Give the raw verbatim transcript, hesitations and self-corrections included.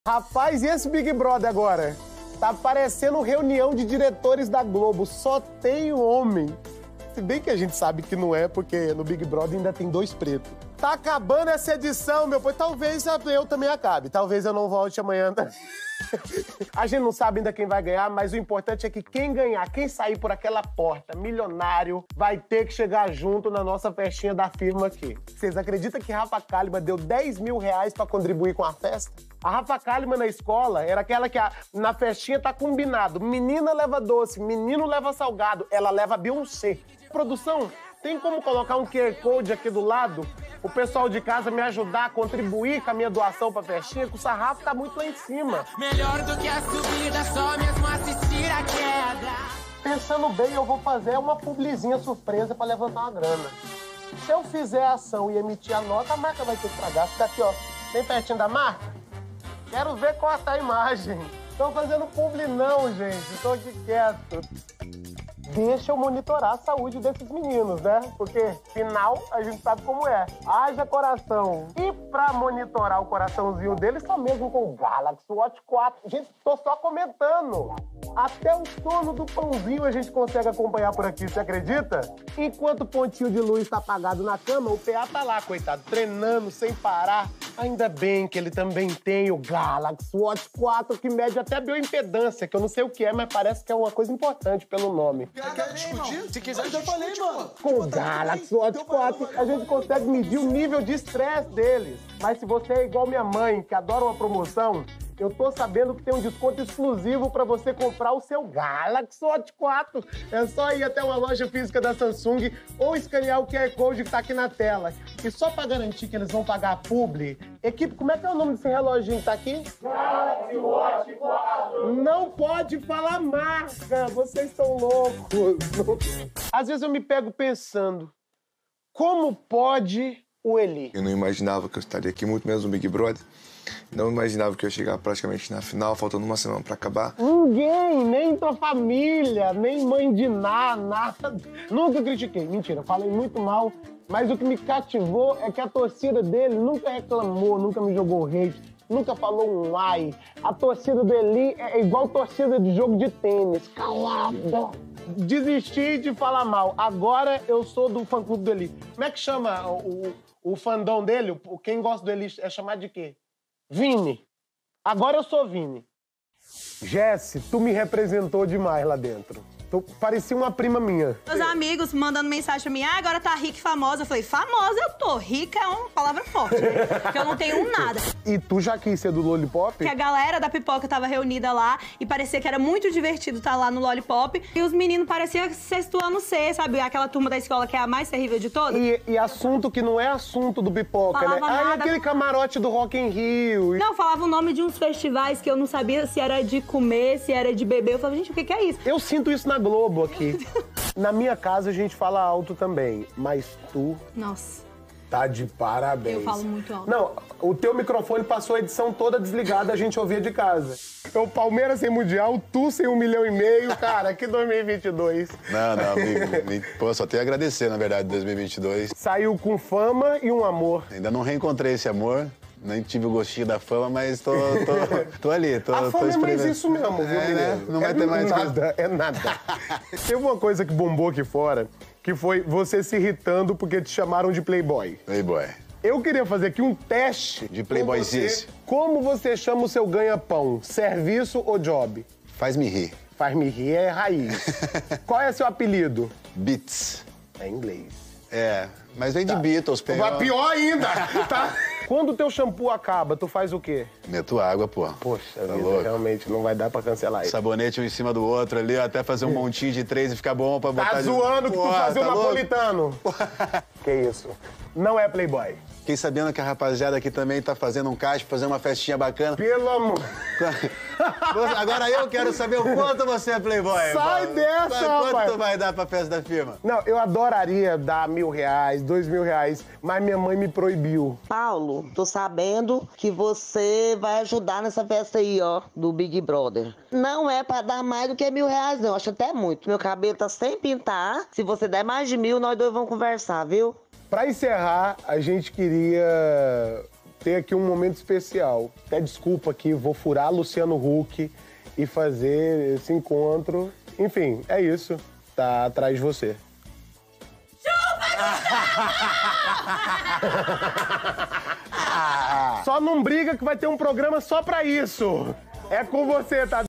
Rapaz, e esse Big Brother agora? Tá parecendo reunião de diretores da Globo, só tem homem. Se bem que a gente sabe que não é, porque no Big Brother ainda tem dois pretos. Tá acabando essa edição, meu povo. Talvez eu também acabe. Talvez eu não volte amanhã. A gente não sabe ainda quem vai ganhar, mas o importante é que quem ganhar, quem sair por aquela porta, milionário, vai ter que chegar junto na nossa festinha da firma aqui. Vocês acreditam que Rafa Kalimann deu dez mil reais pra contribuir com a festa? A Rafa Kalimann na escola era aquela que a, na festinha tá combinado. Menina leva doce, menino leva salgado, ela leva Beyoncé. Produção, tem como colocar um Q R Code aqui do lado? O pessoal de casa me ajudar a contribuir com a minha doação pra festinha, que o sarrafo tá muito lá em cima. Melhor do que a subida, só mesmo assistir a queda. Pensando bem, eu vou fazer uma publizinha surpresa pra levantar uma grana. Se eu fizer a ação e emitir a nota, a marca vai ter que pagar. Fica aqui, ó, bem pertinho da marca. Quero ver cortar a imagem. Tô fazendo publi não, gente. Tô aqui quieto. Deixa eu monitorar a saúde desses meninos, né? Porque, final, a gente sabe como é. Haja coração. E pra monitorar o coraçãozinho deles, só mesmo com o Galaxy Watch quatro. Gente, tô só comentando. Até o sono do pãozinho a gente consegue acompanhar por aqui, você acredita? Enquanto o pontinho de luz tá apagado na cama, o P A tá lá, coitado, treinando sem parar. Ainda bem que ele também tem o Galaxy Watch quatro, que mede até bioimpedância, que eu não sei o que é, mas parece que é uma coisa importante pelo nome. Quer discutir? Se quiser, eu já falei, mano. Com o Galaxy Watch quatro, a gente consegue medir o nível de estresse deles. Mas se você é igual minha mãe, que adora uma promoção, eu tô sabendo que tem um desconto exclusivo pra você comprar o seu Galaxy Watch quatro. É só ir até uma loja física da Samsung ou escanear o Q R Code que tá aqui na tela. E só pra garantir que eles vão pagar a publi, equipe, como é que é o nome desse reloginho que tá aqui? Galaxy Watch quatro. Não pode falar marca, vocês estão loucos. Às vezes eu me pego pensando, como pode o Eli? Eu não imaginava que eu estaria aqui, muito menos no Big Brother. Não imaginava que eu ia chegar praticamente na final, faltando uma semana pra acabar. Ninguém, nem tua família, nem mãe de Ná, nada. Nunca critiquei, mentira, falei muito mal. Mas o que me cativou é que a torcida dele nunca reclamou, nunca me jogou hate, nunca falou um ai. A torcida do Eli é igual torcida de jogo de tênis, calada. Desisti de falar mal, agora eu sou do fã-clube do Eli. Como é que chama o, o, o fandom dele? O, quem gosta do Eli é chamado de quê? Vini. Agora eu sou Vini. Jesse, tu me representou demais lá dentro. Tu parecia uma prima minha. Meus amigos mandando mensagem pra mim, ah, agora tá rica e famosa. Eu falei, famosa eu tô, rica é uma palavra forte, né? Porque eu não tenho nada. E tu já quis ser do Lollipop? Que a galera da pipoca tava reunida lá e parecia que era muito divertido estar lá no Lollipop. E os meninos pareciam sexto ano C, sabe? Aquela turma da escola que é a mais terrível de todas. E, e assunto que não é assunto do pipoca, Falava né? Ah, e nada. aquele camarote do Rock in Rio. Não, falava o nome de uns festivais que eu não sabia se era de comer, se era de beber. Eu falava, gente, o que que é isso? Eu sinto isso na Globo aqui. Na minha casa a gente fala alto também, mas tu Nossa, tá de parabéns. eu falo muito alto. Não, o teu microfone passou a edição toda desligada, a gente ouvia de casa. O Palmeiras sem Mundial, tu sem um milhão e meio, cara, que dois mil e vinte e dois. Não, não, amigo. Pô, só tenho a agradecer, na verdade, dois mil e vinte e dois. Saiu com fama e um amor. Ainda não reencontrei esse amor. Nem tive o gostinho da fama, mas tô, tô, tô ali, tô, A tô fama é mais experimentando. isso mesmo, viu, É, menino? né? Não vai é ter mais nada, é nada. Teve uma coisa que bombou aqui fora, que foi você se irritando porque te chamaram de playboy. Playboy. Eu queria fazer aqui um teste De com playboyzice. você. Como você chama o seu ganha-pão? Serviço ou job? Faz-me rir. Faz-me rir é raiz. Qual é seu apelido? Beats. É inglês. É, mas vem de Beatles. Tem Vai pior ainda, tá? Quando o teu shampoo acaba, tu faz o quê? Meto água, pô. Poxa Tá vida, louco. realmente não vai dar pra cancelar isso. Sabonete um em cima do outro ali, até fazer um montinho de três e ficar bom pra botar... Tá de- zoando que tu Pô, fazia tá o louco? napolitano. Que isso? Não é playboy. Fiquei sabendo que a rapaziada aqui também tá fazendo um caixa, fazer uma festinha bacana. Pelo amor... Agora eu quero saber o quanto você é playboy. Sai mano. dessa, Quanto rapaz. tu vai dar pra festa da firma? Não, eu adoraria dar mil reais, dois mil reais, mas minha mãe me proibiu. Paulo, tô sabendo que você vai ajudar nessa festa aí, ó, do Big Brother. Não é pra dar mais do que mil reais, não. Acho até muito. Meu cabelo tá sem pintar. Se você der mais de mil, nós dois vamos conversar, viu? Pra encerrar, a gente queria ter aqui um momento especial. Até desculpa aqui, vou furar Luciano Huck e fazer esse encontro. Enfim, é isso. Tá atrás de você. Só não briga que vai ter um programa só pra isso. É com você, tá?